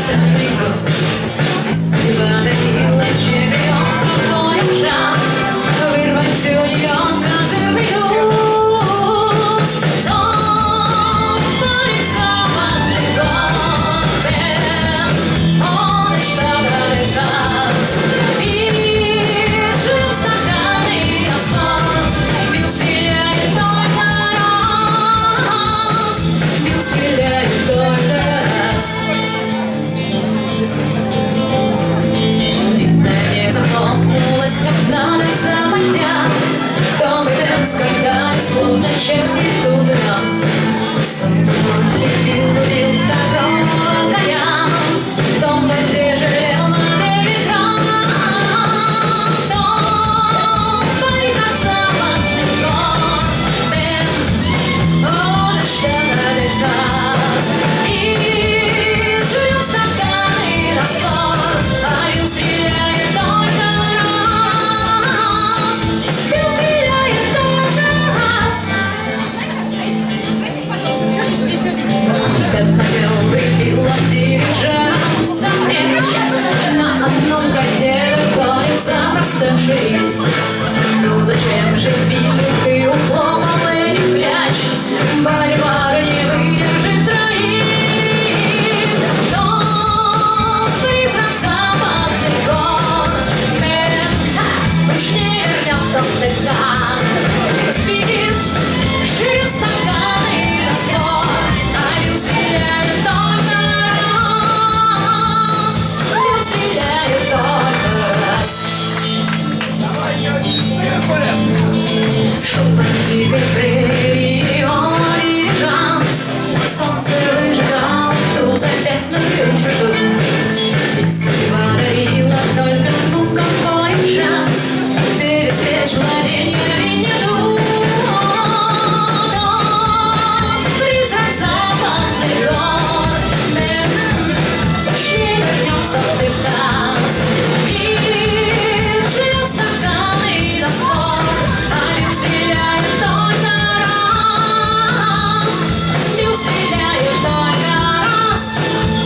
бесценный груз. Без тебя дарила чемпион, какой шанс вырвать у нее козырный туз. Но парень западный горден, он и штаб Техас. И жил стаканы асфальт, бил стреляет только раз, бил стреляет только раз. Видно, не захлопнулась, как надо западня. Том и Дэн скакали, словно черти тут и там. Сандухи бил второго коня, Том поддерживал на ветрах. Том парень западный горден, он и штаб Техас. И жует стаканы на спорт, а бил стреляет только раз, бил стреляет только раз. Как хотел бы Билла дирижанс запречь, на одном коне гонится простой. Ну зачем же, Билли, ты ухлопал этих кляч? Боливар не выдержит троих. Но призрак западный горден, уж не вернется в Техас. Ведь Биллис жил стаканы на спорт, а Билл стреляет только раз, Билл стреляет только раз. Шел по дикой прерии, он дирижанс, солнце выжигало ту запятную черту. Без него дарила только двум ковбоям шанс пересечь владенье Виннету. Призрак западный горден, уж не вернется в Техас. И жил стаканы на спорт, а Билл стреляет только раз, Билл стреляет только раз.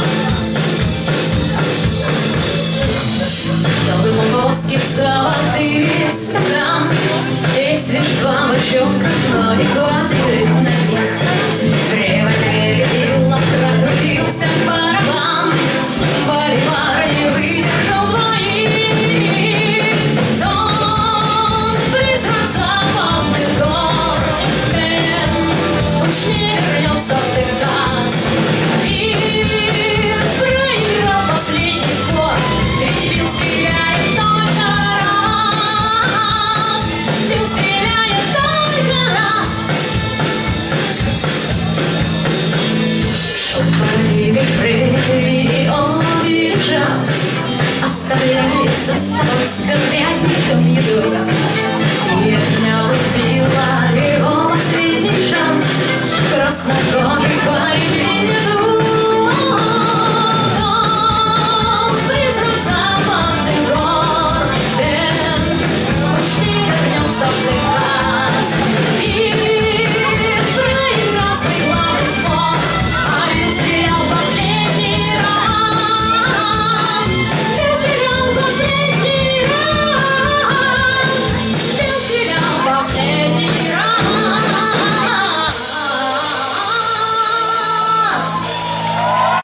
Новый московский золотые стакан, есть лишь два бочонка, но не хватит на них. В револьвере Билла прокрутился барабан, Боливар не выдержал двоих. Но призрак западный горден, уж не вернется в Техас. И проиграл последний спор, ведь Билл стреляет только раз, Билл стреляет только раз. Шел по дикой прерии, он дирижанс, оставляет за собой скорбятником еду.